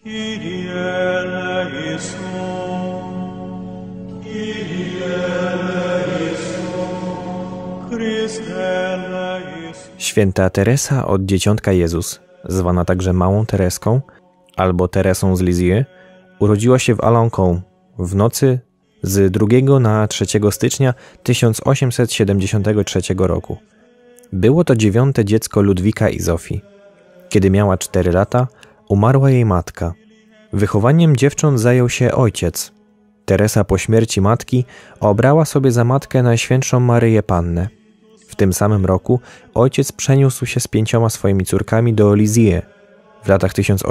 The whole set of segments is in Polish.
Święta Teresa od Dzieciątka Jezus, zwana także Małą Tereską albo Teresą z Lisieux, urodziła się w Alencon w nocy z 2 na 3 stycznia 1873 roku. Było to 9. dziecko Ludwika i Zofii. Kiedy miała 4 lata, umarła jej matka. Wychowaniem dziewcząt zajął się ojciec. Teresa po śmierci matki obrała sobie za matkę Najświętszą Maryję Pannę. W tym samym roku ojciec przeniósł się z 5 swoimi córkami do Lisieux. W latach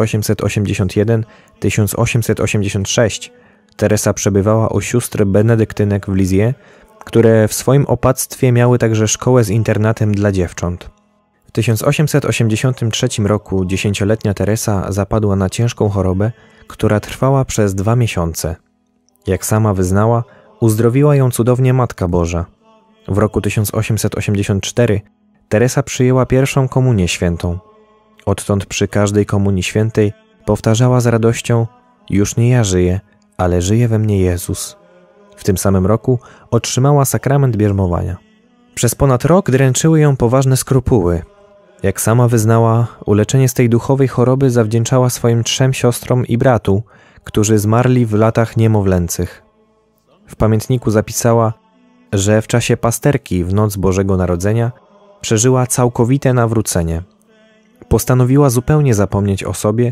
1881-1886 Teresa przebywała u sióstr benedyktynek w Lisieux, które w swoim opactwie miały także szkołę z internatem dla dziewcząt. W 1883 roku 10-letnia Teresa zapadła na ciężką chorobę, która trwała przez 2 miesiące. Jak sama wyznała, uzdrowiła ją cudownie Matka Boża. W roku 1884 Teresa przyjęła pierwszą komunię świętą. Odtąd przy każdej komunii świętej powtarzała z radością: już nie ja żyję, ale żyje we mnie Jezus. W tym samym roku otrzymała sakrament bierzmowania. Przez ponad rok dręczyły ją poważne skrupuły. Jak sama wyznała, uleczenie z tej duchowej choroby zawdzięczała swoim 3 siostrom i bratu, którzy zmarli w latach niemowlęcych. W pamiętniku zapisała, że w czasie pasterki w noc Bożego Narodzenia przeżyła całkowite nawrócenie. Postanowiła zupełnie zapomnieć o sobie,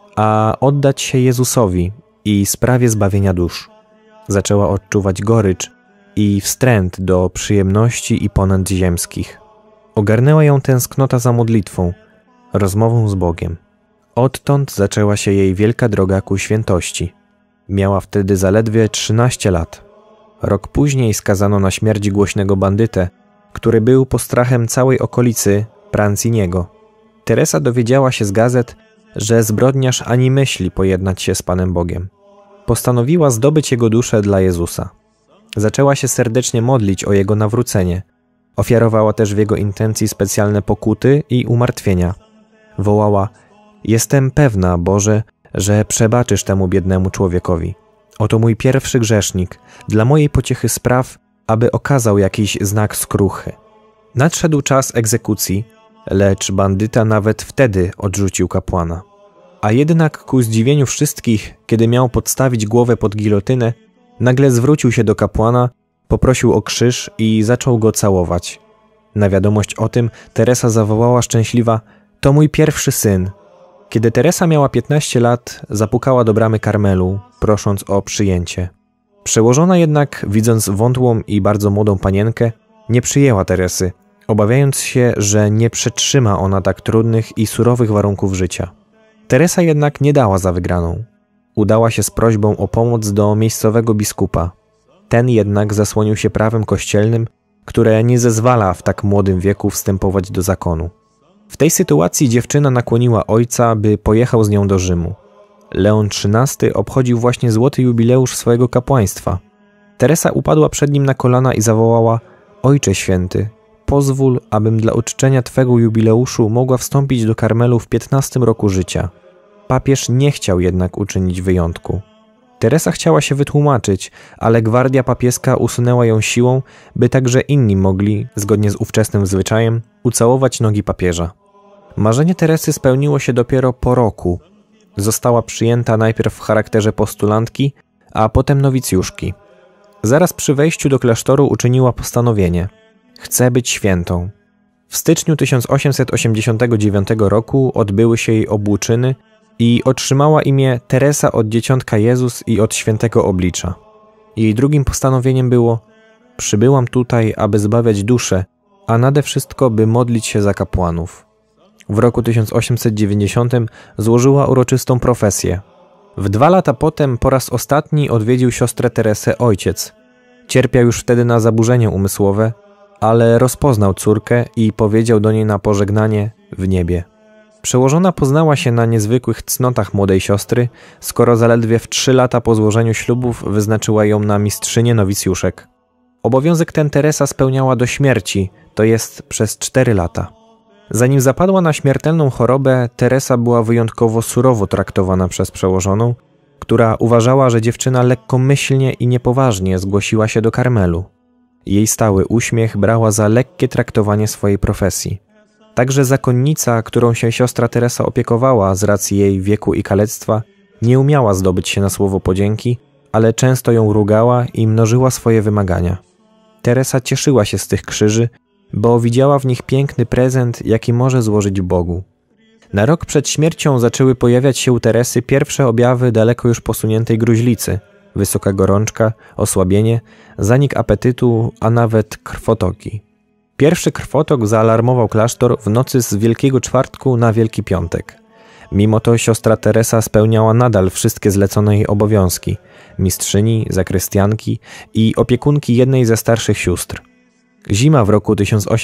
a oddać się Jezusowi i sprawie zbawienia dusz. Zaczęła odczuwać gorycz i wstręt do przyjemności i ponad ziemskich. Ogarnęła ją tęsknota za modlitwą, rozmową z Bogiem. Odtąd zaczęła się jej wielka droga ku świętości. Miała wtedy zaledwie 13 lat. Rok później skazano na śmierć głośnego bandytę, który był postrachem całej okolicy Pranciniego. Teresa dowiedziała się z gazet, że zbrodniarz ani myśli pojednać się z Panem Bogiem. Postanowiła zdobyć jego duszę dla Jezusa. Zaczęła się serdecznie modlić o jego nawrócenie. Ofiarowała też w jego intencji specjalne pokuty i umartwienia. Wołała: jestem pewna, Boże, że przebaczysz temu biednemu człowiekowi. Oto mój pierwszy grzesznik, dla mojej pociechy spraw, aby okazał jakiś znak skruchy. Nadszedł czas egzekucji, lecz bandyta nawet wtedy odrzucił kapłana. A jednak ku zdziwieniu wszystkich, kiedy miał podstawić głowę pod gilotynę, nagle zwrócił się do kapłana, poprosił o krzyż i zaczął go całować. Na wiadomość o tym Teresa zawołała szczęśliwa: to mój pierwszy syn. Kiedy Teresa miała 15 lat, zapukała do bramy Karmelu, prosząc o przyjęcie. Przełożona jednak, widząc wątłą i bardzo młodą panienkę, nie przyjęła Teresy, obawiając się, że nie przetrzyma ona tak trudnych i surowych warunków życia. Teresa jednak nie dała za wygraną. Udała się z prośbą o pomoc do miejscowego biskupa. Ten jednak zasłonił się prawem kościelnym, które nie zezwala w tak młodym wieku wstępować do zakonu. W tej sytuacji dziewczyna nakłoniła ojca, by pojechał z nią do Rzymu. Leon XIII obchodził właśnie złoty jubileusz swojego kapłaństwa. Teresa upadła przed nim na kolana i zawołała: Ojcze Święty, pozwól, abym dla uczczenia Twego jubileuszu mogła wstąpić do Karmelu w 15 roku życia. Papież nie chciał jednak uczynić wyjątku. Teresa chciała się wytłumaczyć, ale gwardia papieska usunęła ją siłą, by także inni mogli, zgodnie z ówczesnym zwyczajem, ucałować nogi papieża. Marzenie Teresy spełniło się dopiero po roku. Została przyjęta najpierw w charakterze postulantki, a potem nowicjuszki. Zaraz przy wejściu do klasztoru uczyniła postanowienie: chcę być świętą. W styczniu 1889 roku odbyły się jej obłuczyny i otrzymała imię Teresa od Dzieciątka Jezus i od Świętego Oblicza. Jej drugim postanowieniem było: przybyłam tutaj, aby zbawiać duszę, a nade wszystko, by modlić się za kapłanów. W roku 1890 złożyła uroczystą profesję. W 2 lata potem po raz ostatni odwiedził siostrę Teresę ojciec. Cierpiał już wtedy na zaburzenie umysłowe, ale rozpoznał córkę i powiedział do niej na pożegnanie: w niebie. Przełożona poznała się na niezwykłych cnotach młodej siostry, skoro zaledwie w 3 lata po złożeniu ślubów wyznaczyła ją na mistrzynię nowicjuszek. Obowiązek ten Teresa spełniała do śmierci, to jest przez 4 lata. Zanim zapadła na śmiertelną chorobę, Teresa była wyjątkowo surowo traktowana przez przełożoną, która uważała, że dziewczyna lekkomyślnie i niepoważnie zgłosiła się do Karmelu. Jej stały uśmiech brała za lekkie traktowanie swojej profesji. Także zakonnica, którą się siostra Teresa opiekowała z racji jej wieku i kalectwa, nie umiała zdobyć się na słowo podzięki, ale często ją rugała i mnożyła swoje wymagania. Teresa cieszyła się z tych krzyży, bo widziała w nich piękny prezent, jaki może złożyć Bogu. Na rok przed śmiercią zaczęły pojawiać się u Teresy pierwsze objawy daleko już posuniętej gruźlicy, wysoka gorączka, osłabienie, zanik apetytu, a nawet krwotoki. Pierwszy krwotok zaalarmował klasztor w nocy z Wielkiego Czwartku na Wielki Piątek. Mimo to siostra Teresa spełniała nadal wszystkie zlecone jej obowiązki, mistrzyni, zakrystianki i opiekunki jednej ze starszych sióstr. Zima w roku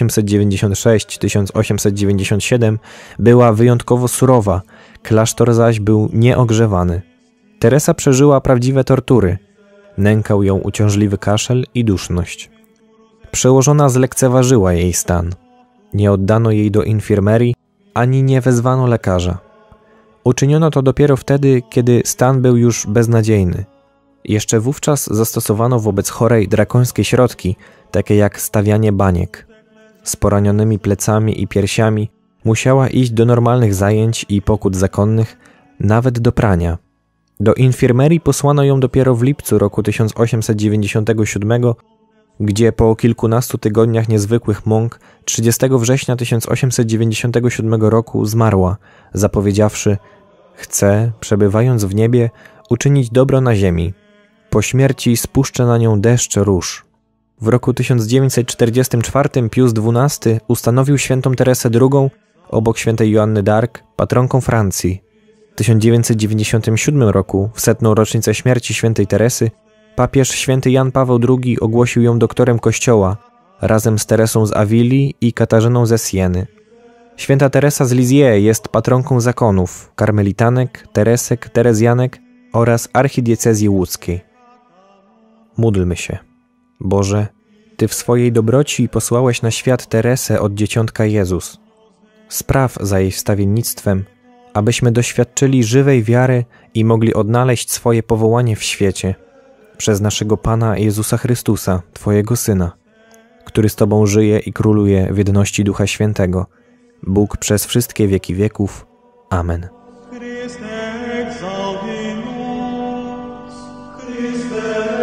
1896-1897 była wyjątkowo surowa, klasztor zaś był nieogrzewany. Teresa przeżyła prawdziwe tortury. Nękał ją uciążliwy kaszel i duszność. Przełożona zlekceważyła jej stan. Nie oddano jej do infirmerii, ani nie wezwano lekarza. Uczyniono to dopiero wtedy, kiedy stan był już beznadziejny. Jeszcze wówczas zastosowano wobec chorej drakońskie środki, takie jak stawianie baniek. Z poranionymi plecami i piersiami musiała iść do normalnych zajęć i pokut zakonnych, nawet do prania. Do infirmerii posłano ją dopiero w lipcu roku 1897, gdzie po kilkunastu tygodniach niezwykłych mąk 30 września 1897 roku zmarła, zapowiedziawszy: „Chcę, przebywając w niebie, uczynić dobro na ziemi. Po śmierci spuszczę na nią deszcz róż”. W roku 1944 Pius XII ustanowił świętą Teresę II obok świętej Joanny d'Arc patronką Francji. W 1997 roku, w 100. rocznicę śmierci świętej Teresy, papież święty Jan Paweł II ogłosił ją doktorem Kościoła, razem z Teresą z Awilii i Katarzyną ze Sieny. Święta Teresa z Lisieux jest patronką zakonów, karmelitanek, teresek, terezjanek oraz archidiecezji łódzkiej. Módlmy się. Boże, Ty w swojej dobroci posłałeś na świat Teresę od dzieciątka Jezus. Spraw za jej wstawiennictwem, abyśmy doświadczyli żywej wiary i mogli odnaleźć swoje powołanie w świecie przez naszego Pana Jezusa Chrystusa, Twojego Syna, który z Tobą żyje i króluje w jedności Ducha Świętego, Bóg przez wszystkie wieki wieków. Amen. Chryste,